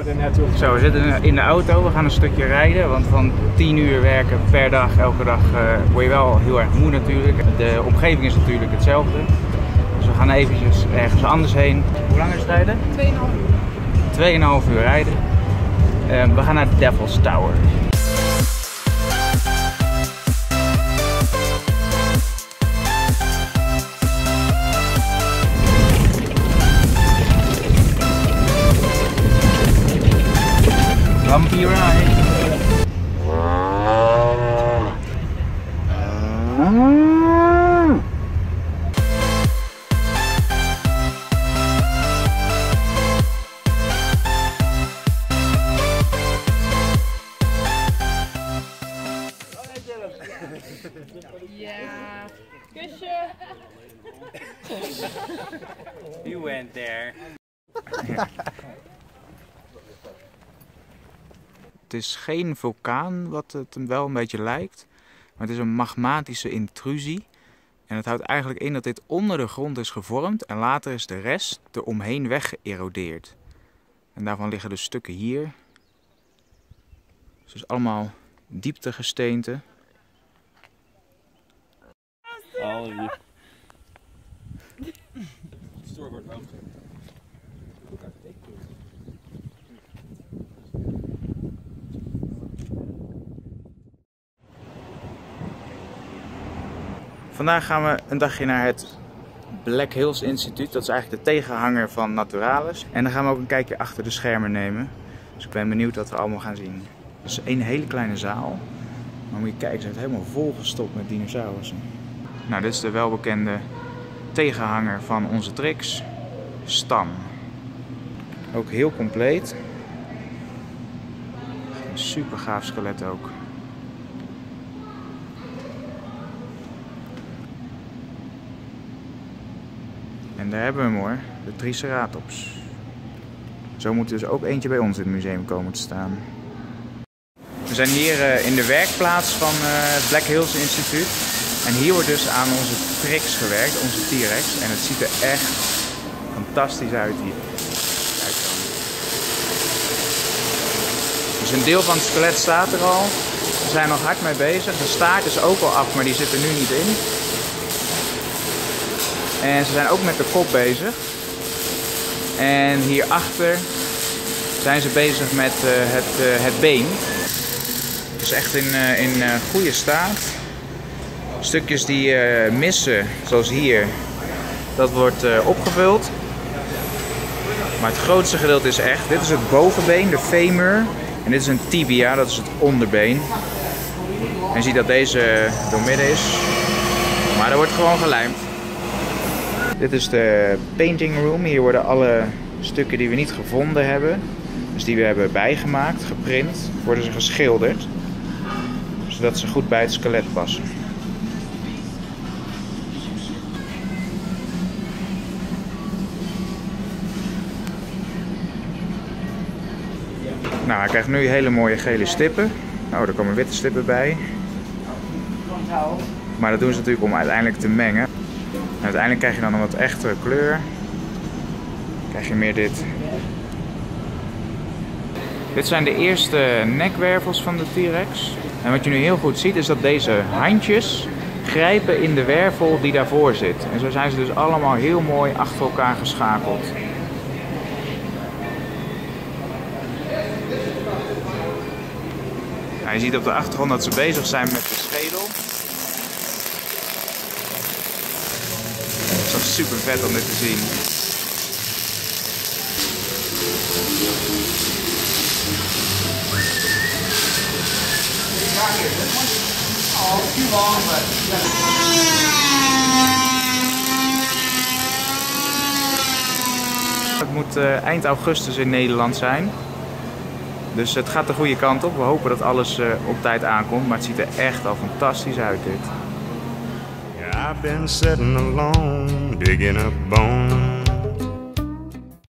Zo, we zitten in de auto, we gaan een stukje rijden, want van 10 uur werken per dag, elke dag, word je wel heel erg moe natuurlijk. De omgeving is natuurlijk hetzelfde. Dus we gaan eventjes ergens anders heen. Hoe lang is het rijden? 2,5 uur. 2,5 uur rijden. We gaan naar Devil's Tower. Bumpy ride. Ja, kusje. You went there. Het is geen vulkaan, wat het hem wel een beetje lijkt, maar het is een magmatische intrusie. En het houdt eigenlijk in dat dit onder de grond is gevormd en later is de rest er omheen weggeërodeerd. En daarvan liggen dus stukken hier. Dus allemaal dieptegesteente. Vandaag gaan we een dagje naar het Black Hills Instituut. Dat is eigenlijk de tegenhanger van Naturalis. En dan gaan we ook een kijkje achter de schermen nemen. Dus ik ben benieuwd wat we allemaal gaan zien. Het is een hele kleine zaal. Maar moet je kijken, ze zijn helemaal volgestopt met dinosaurussen. Nou, dit is de welbekende tegenhanger van onze Trix, Stan. Ook heel compleet. Een super gaaf skelet ook. En daar hebben we hem hoor, de Triceratops. Zo moet er dus ook eentje bij ons in het museum komen te staan. We zijn hier in de werkplaats van het Black Hills Instituut. En hier wordt dus aan onze Trix gewerkt, onze T-Rex. En het ziet er echt fantastisch uit hier. Kijk dan. Dus een deel van het skelet staat er al. We zijn nog hard mee bezig. De staart is ook al af, maar die zit er nu niet in. En ze zijn ook met de kop bezig. En hierachter zijn ze bezig met het been. Het is echt in goede staat. Stukjes die missen, zoals hier, dat wordt opgevuld. Maar het grootste gedeelte is echt. Dit is het bovenbeen, de femur. En dit is een tibia, dat is het onderbeen. En je ziet dat deze doormidden is. Maar er wordt gewoon gelijmd. Dit is de painting room. Hier worden alle stukken die we niet gevonden hebben, dus die we hebben bijgemaakt, geprint, worden ze geschilderd. Zodat ze goed bij het skelet passen. Nou, hij krijgt nu hele mooie gele stippen. Oh, er komen witte stippen bij. Maar dat doen ze natuurlijk om uiteindelijk te mengen. En uiteindelijk krijg je dan een wat echtere kleur. Krijg je meer dit. Dit zijn de eerste nekwervels van de T-Rex. En wat je nu heel goed ziet is dat deze handjes grijpen in de wervel die daarvoor zit. En zo zijn ze dus allemaal heel mooi achter elkaar geschakeld. Nou, je ziet op de achtergrond dat ze bezig zijn met de schedel. Het is toch super vet om dit te zien. Het moet eind augustus in Nederland zijn. Dus het gaat de goede kant op. We hopen dat alles op tijd aankomt. Maar het ziet er echt al fantastisch uit dit. Yeah, I've been sitting alone, digging up bones.